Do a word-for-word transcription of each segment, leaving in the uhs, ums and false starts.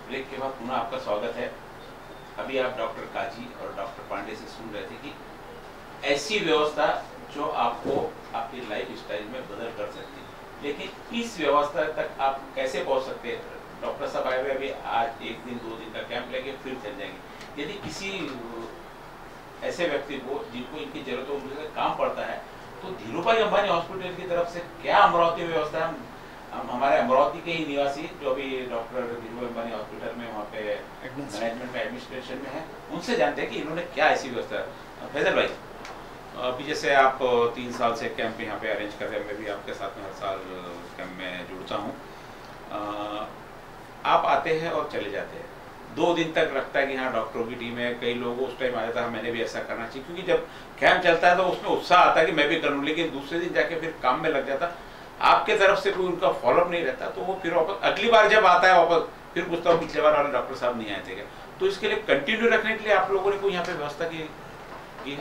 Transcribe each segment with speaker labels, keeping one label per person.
Speaker 1: Break के बाद पुनः आपका स्वागत है। अभी आप डॉक्टर काजी और डॉक्टर पांडे से सुन रहे थे कि ऐसी व्यवस्था जो आपको आपकी लाइफ स्टाइल में बदल कर सकती है, लेकिन इस व्यवस्था तक आप कैसे पहुंच सकते हैं? डॉक्टर साहब आए हुए अभी आज एक दिन दो दिन का कैंप लेके फिर चल जाएंगे। यदि किसी ऐसे व्यक्ति को जिनको इनकी जरूरत हो, उनका काम पड़ता है, तो धीरूभाई अंबानी हॉस्पिटल की तरफ से क्या अमरावती व्यवस्था है? हम हमारे अमरावती के ही निवासी जो अभी डॉक्टर धीरूभाई अंबानी हॉस्पिटल में वहाँ पे मैनेजमेंट में एडमिनिस्ट्रेशन में है, उनसे जानते हैं कि इन्होंने क्या ऐसी व्यवस्था है। फैजल भाई, अभी जैसे आप तीन साल से कैंप यहाँ पे अरेंज कर रहे हैं, मैं भी आपके साथ में हर साल कैंप में जुड़ता हूँ। आप आते हैं और चले जाते हैं, दो दिन तक लगता है कि हाँ डॉक्टरों की टीम है, कई लोगों उस टाइम आ जाता है मैंने भी ऐसा करना चाहिए, क्योंकि जब कैंप चलता है तो उसमें उत्साह आता है कि मैं भी करूँ, लेकिन दूसरे दिन जाके फिर काम में लग जाता, आपके तरफ से कोई उनका फॉलोअप नहीं रहता, तो वो फिर वापस अगली बार जब आता है वापस फिर पूछता हूँ पिछले बार वाले डॉक्टर साहब नहीं आए थे क्या? तो इसके लिए कंटिन्यू रखने के लिए आप लोगों ने कोई यहाँ पे व्यवस्था की, की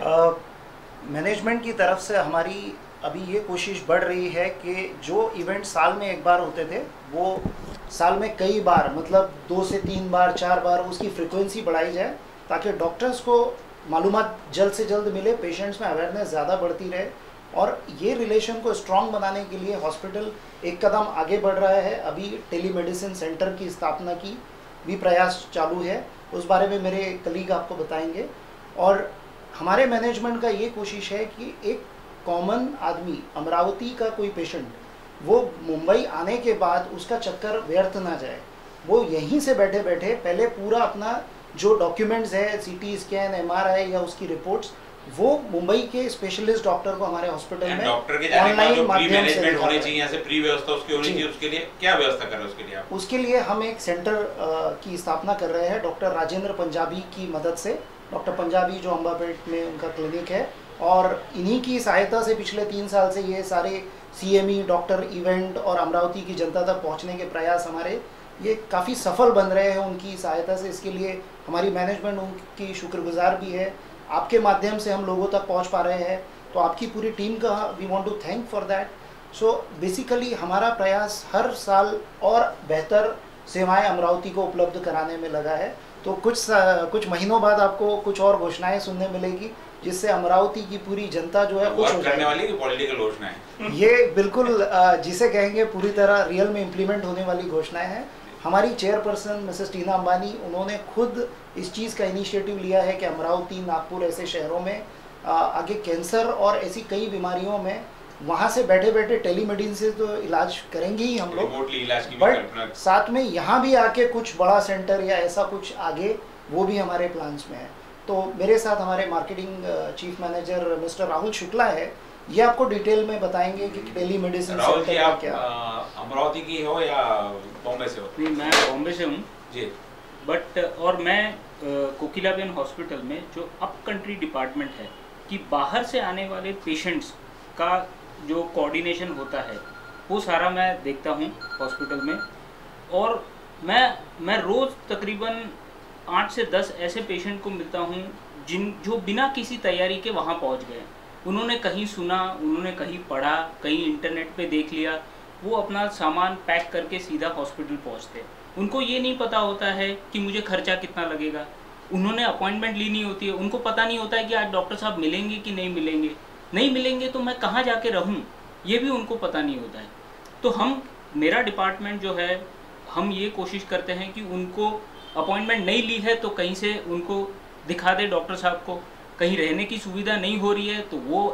Speaker 2: मैनेजमेंट की तरफ से हमारी अभी ये कोशिश बढ़ रही है कि जो इवेंट साल में एक बार होते थे वो साल में कई बार, मतलब दो से तीन बार चार बार उसकी फ्रिक्वेंसी बढ़ाई जाए, ताकि डॉक्टर्स को मालूमात जल्द से जल्द मिले, पेशेंट्स में अवेयरनेस ज़्यादा बढ़ती रहे। और ये रिलेशन को स्ट्रॉन्ग बनाने के लिए हॉस्पिटल एक कदम आगे बढ़ रहा है। अभी टेलीमेडिसिन सेंटर की स्थापना की भी प्रयास चालू है, उस बारे में मेरे कलीग आपको बताएंगे। और हमारे मैनेजमेंट का ये कोशिश है कि एक कॉमन आदमी, अमरावती का कोई पेशेंट, वो मुंबई आने के बाद उसका चक्कर व्यर्थ ना जाए, वो यहीं से बैठे बैठे पहले पूरा अपना जो डॉक्यूमेंट्स है, सीटी स्कैन, एमआरआई या उसकी रिपोर्ट्स, वो मुंबई के स्पेशलिस्ट डॉक्टर को हमारे हॉस्पिटल में ऑनलाइन माध्यम से
Speaker 1: होनी चाहिए, यहाँ से प्री व्यवस्था उसकी होनी चाहिए। उसके लिए क्या व्यवस्था कर रहे हैं उसके लिए आप?
Speaker 2: उसके लिए हम एक सेंटर की स्थापना कर रहे हैं डॉक्टर राजेंद्र पंजाबी की मदद से। डॉक्टर पंजाबी जो अम्बापेट में उनका क्लिनिक है, और इन्हीं की सहायता से पिछले तीन साल से ये सारे सीएमई डॉक्टर इवेंट और अमरावती की जनता तक पहुंचने के प्रयास हमारे ये काफ़ी सफल बन रहे हैं उनकी सहायता से। इसके लिए हमारी मैनेजमेंट उनकी शुक्रगुजार भी है। आपके माध्यम से हम लोगों तक पहुंच पा रहे हैं, तो आपकी पूरी टीम का we want to thank for that. So basically हमारा प्रयास हर साल और बेहतर सेवाएं अमरावती को उपलब्ध कराने में लगा है। तो कुछ कुछ महीनों बाद आपको कुछ और घोषणाएं सुनने मिलेगी, जिससे अमरावती की पूरी जनता जो है खुश हो
Speaker 1: करने वाली की पॉलिटिकल घोषणाएं,
Speaker 2: ये बिल्कुल जिसे कहेंगे पूरी तरह रियल में इम्प्लीमेंट होने वाली घोषणाएं हैं। हमारी चेयरपर्सन मिसेस टीना अंबानी, उन्होंने खुद इस चीज़ का इनिशिएटिव लिया है कि अमरावती, नागपुर ऐसे शहरों में आगे कैंसर और ऐसी कई बीमारियों में वहाँ से बैठे बैठे टेलीमेडिसिन से तो इलाज करेंगे ही हम लोग, बट साथ में यहाँ भी आके कुछ बड़ा सेंटर या ऐसा कुछ आगे, वो भी हमारे प्लान्स में है। तो मेरे साथ हमारे marketing chief manager mister Rahul Shukla है, ये आपको डिटेल में बताएंगे कि टेलीमेडिसिन
Speaker 1: राहुल जी, आप अमरावती की हो या बॉम्बे से हो?
Speaker 3: नहीं, मैं बॉम्बे से हूँ जी, बट और मैं कोकिलाबेन हॉस्पिटल में जो अप कंट्री डिपार्टमेंट है कि बाहर से आने वाले पेशेंट्स का जो कोऑर्डिनेशन होता है वो सारा मैं देखता हूँ हॉस्पिटल में। और मैं मैं रोज़ तकरीबन आठ से दस ऐसे पेशेंट को मिलता हूँ जिन जो बिना किसी तैयारी के वहाँ पहुँच गए। उन्होंने कहीं सुना, उन्होंने कहीं पढ़ा, कहीं इंटरनेट पे देख लिया, वो अपना सामान पैक करके सीधा हॉस्पिटल पहुँचते। उनको ये नहीं पता होता है कि मुझे खर्चा कितना लगेगा, उन्होंने अपॉइंटमेंट ली नहीं होती है, उनको पता नहीं होता है कि आज डॉक्टर साहब मिलेंगे कि नहीं मिलेंगे, नहीं मिलेंगे तो मैं कहाँ जाके रहूँ, ये भी उनको पता नहीं होता है। तो हम, मेरा डिपार्टमेंट जो है, हम ये कोशिश करते हैं कि उनको अपॉइंटमेंट नहीं ली है तो कहीं से उनको दिखा दे डॉक्टर साहब को, कहीं रहने की सुविधा नहीं हो रही है तो वो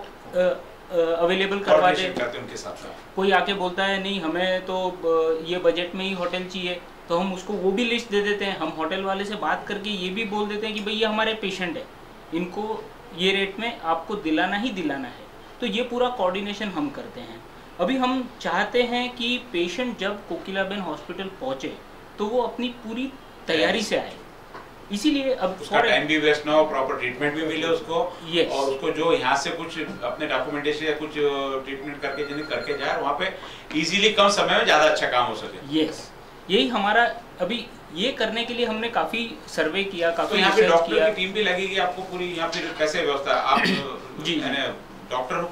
Speaker 3: अवेलेबल करवा दे।
Speaker 1: उनके साथ
Speaker 3: कोई आके बोलता है नहीं हमें तो ये बजट में ही होटल चाहिए, तो हम उसको वो भी लिस्ट दे देते हैं। हम होटल वाले से बात करके ये भी बोल देते हैं कि भाई ये हमारे पेशेंट है, इनको ये रेट में आपको दिलाना ही दिलाना है। तो ये पूरा कोऑर्डिनेशन हम करते हैं। अभी हम चाहते हैं कि पेशेंट जब कोकिलाबेन हॉस्पिटल पहुँचे तो वो अपनी पूरी तैयारी से आए, इसीलिए अब
Speaker 1: उसका टाइम भी वेस्ट ना हो, प्रॉपर ट्रीटमेंट भी मिले उसको,
Speaker 3: yes.
Speaker 1: और उसको जो यहाँ से कुछ अपने डॉक्यूमेंटेशन या कुछ ट्रीटमेंट करके जिन्हें करके जाए वहाँ पे इजीली कम समय में ज़्यादा अच्छा काम हो सके।
Speaker 3: यस, यही हमारा अभी ये करने के लिए हमने काफ़ी सर्वे किया, काफ़ी
Speaker 1: तो यहाँ पे डॉक्टर की टीम भी लगेगी आपको पूरी, यहाँ फिर कैसे व्यवस्था आप
Speaker 3: जी
Speaker 1: डॉक्टर हो खुद?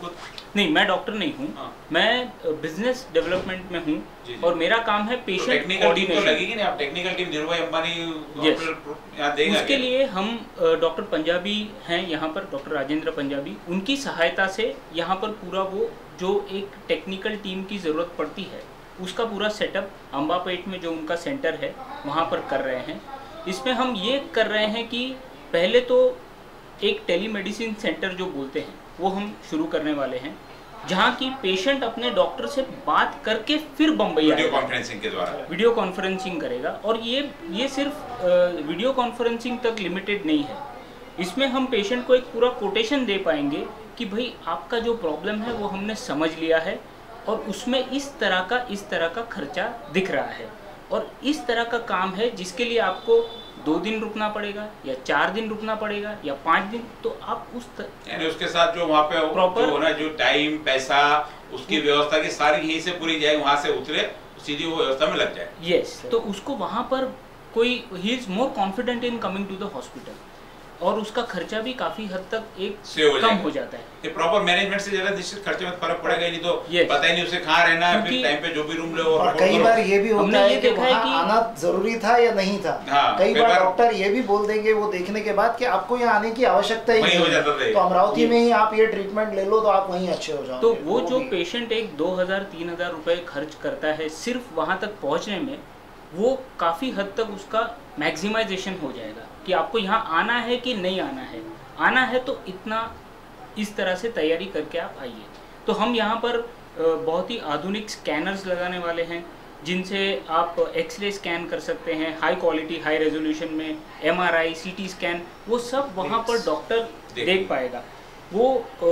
Speaker 3: नहीं, मैं डॉक्टर नहीं हूँ।
Speaker 1: हाँ।
Speaker 3: मैं बिजनेस डेवलपमेंट में हूँ
Speaker 1: जी, जी।
Speaker 3: और मेरा काम है
Speaker 1: तो
Speaker 3: पेशेंट
Speaker 1: टेक्निकल टीम तो
Speaker 3: कोऑर्डिनेशन।
Speaker 1: लगेगी नहीं, आप टेक्निकल टीम धीरू भाई अंबानी
Speaker 3: Yes.
Speaker 1: यहाँ देगा
Speaker 3: उसके लिए हम डॉक्टर पंजाबी हैं यहाँ पर, डॉक्टर राजेंद्र पंजाबी, उनकी सहायता से यहाँ पर पूरा वो जो एक टेक्निकल टीम की ज़रूरत पड़ती है उसका पूरा सेटअप अंबापेट में जो उनका सेंटर है वहाँ पर कर रहे हैं। इसमें हम ये कर रहे हैं कि पहले तो एक टेलीमेडिसिन सेंटर जो बोलते हैं वो हम शुरू करने वाले हैं, जहाँ की पेशेंट अपने डॉक्टर से बात करके फिर बम्बई
Speaker 1: वीडियो
Speaker 3: आएगा,
Speaker 1: कॉन्फ्रेंसिंग के द्वारा
Speaker 3: वीडियो कॉन्फ्रेंसिंग करेगा। और ये ये सिर्फ वीडियो कॉन्फ्रेंसिंग तक लिमिटेड नहीं है, इसमें हम पेशेंट को एक पूरा कोटेशन दे पाएंगे कि भाई आपका जो प्रॉब्लम है वो हमने समझ लिया है और उसमें इस तरह का इस तरह का खर्चा दिख रहा है और इस तरह का काम है जिसके लिए आपको दो दिन रुकना पड़ेगा या चार दिन रुकना पड़ेगा या पाँच दिन, तो आप उस तर...
Speaker 1: यानी उसके साथ जो वहाँ पे
Speaker 3: Proper-
Speaker 1: जो होना, जो टाइम पैसा उसकी व्यवस्था की सारी यहीं से पूरी जाए, वहाँ से उतरे सीधी वो व्यवस्था में लग जाए।
Speaker 3: यस yes, तो उसको वहाँ पर कोई he is more confident in coming to the hospital और उसका खर्चा भी काफी हद तक एक
Speaker 1: सेव हो
Speaker 3: कम
Speaker 1: जाएगा।
Speaker 3: हो जाता है।
Speaker 1: ये प्रॉपर मैनेजमेंट से जरा निश्चित खर्चे में फर्क पड़ेगा ही नहीं, तो
Speaker 3: Yes.
Speaker 1: पता ही नहीं उसे कहाँ रहना है, फिर
Speaker 3: क्योंकि-
Speaker 1: टाइम पे जो भी रूम ले
Speaker 2: और
Speaker 1: report
Speaker 2: कई
Speaker 1: करो।
Speaker 2: बार ये भी होता
Speaker 3: हमने
Speaker 2: है
Speaker 3: ये
Speaker 2: कि
Speaker 3: देखा है
Speaker 2: वहाँ
Speaker 3: कि-
Speaker 2: आना जरूरी था या नहीं था।
Speaker 1: हाँ,
Speaker 2: कई
Speaker 1: कई
Speaker 2: बार
Speaker 1: बार-
Speaker 2: डॉक्टर ये भी बोल देंगे वो देखने के बाद कि आपको यहाँ आने की आवश्यकता ही
Speaker 1: वहीं
Speaker 2: नहीं
Speaker 1: हो जाता था
Speaker 2: है,
Speaker 1: ये।
Speaker 2: तो अमरावती
Speaker 3: Yes.
Speaker 2: में ही आप ये ट्रीटमेंट ले लो तो आप वहीं अच्छे हो जाओगे।
Speaker 3: तो वो जो
Speaker 2: भी-
Speaker 3: पेशेंट एक दो हज़ार तीन हज़ार रुपए खर्च करता है सिर्फ वहाँ तक पहुँचने में, वो काफ़ी हद तक उसका मैक्सिमाइजेशन हो जाएगा कि आपको यहाँ आना है कि नहीं आना है। आना है तो इतना इस तरह से तैयारी करके आप आइए। तो हम यहाँ पर अ, बहुत ही आधुनिक स्कैनर्स लगाने वाले हैं जिनसे आप एक्सरे स्कैन कर सकते हैं हाई क्वालिटी हाई रेजोल्यूशन में, एमआरआई, सीटी स्कैन, वो सब वहाँ पर डॉक्टर देख पाएगा। वो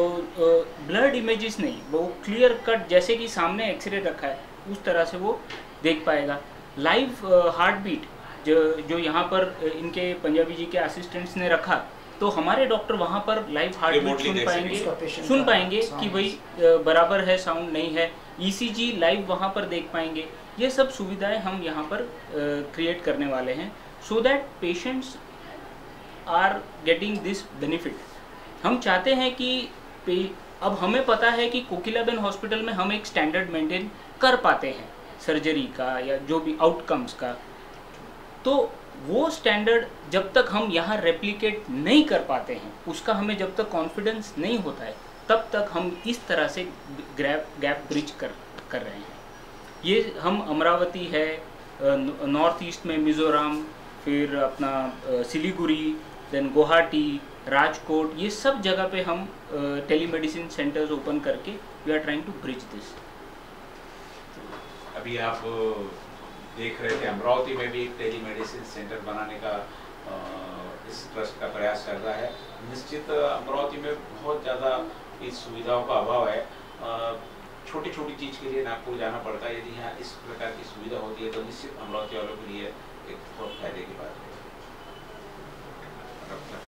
Speaker 3: ब्लड इमेजेस नहीं, वो क्लियर कट जैसे कि सामने एक्सरे रखा है उस तरह से वो देख पाएगा। लाइव हार्ट बीट जो जो यहाँ पर अ, इनके पंजाबी जी के असिस्टेंट्स ने रखा, तो हमारे डॉक्टर वहाँ पर लाइव हार्ट बीट
Speaker 1: Remotely
Speaker 3: सुन
Speaker 1: देख
Speaker 3: पाएंगे
Speaker 2: उसका patient
Speaker 3: सुन
Speaker 2: का
Speaker 3: पाएंगे
Speaker 2: sound
Speaker 3: कि भाई अ, बराबर है, साउंड नहीं है। ईसीजी लाइव वहाँ पर देख पाएंगे। ये सब सुविधाएं हम यहाँ पर क्रिएट करने वाले हैं so that patients are getting this benefit. हम चाहते हैं कि पे अब हमें पता है कि कोकिलाबेन हॉस्पिटल में हम एक स्टैंडर्ड मेंटेन कर पाते हैं सर्जरी का या जो भी आउटकम्स का, तो वो स्टैंडर्ड जब तक हम यहाँ रेप्लिकेट नहीं कर पाते हैं, उसका हमें जब तक कॉन्फिडेंस नहीं होता है, तब तक हम इस तरह से गैप गैप ब्रिज कर कर रहे हैं। ये हम अमरावती है, नॉर्थ ईस्ट में मिज़ोरम, फिर अपना अ, सिलीगुड़ी, देन गुवाहाटी, राजकोट, ये सब जगह पे हम टेलीमेडिसिन सेंटर्स ओपन करके we are trying to bridge this.
Speaker 1: अभी आप देख रहे थे अमरावती में भी एक टेलीमेडिसिन सेंटर बनाने का अ, इस ट्रस्ट का प्रयास चल रहा है। निश्चित अमरावती में बहुत ज़्यादा इस सुविधाओं का अभाव है। छोटी छोटी चीज़ के लिए नागपुर जाना पड़ता है। यदि यहाँ इस प्रकार की सुविधा होती है तो निश्चित अमरावती वालों के लिए एक बहुत फायदे की बात है।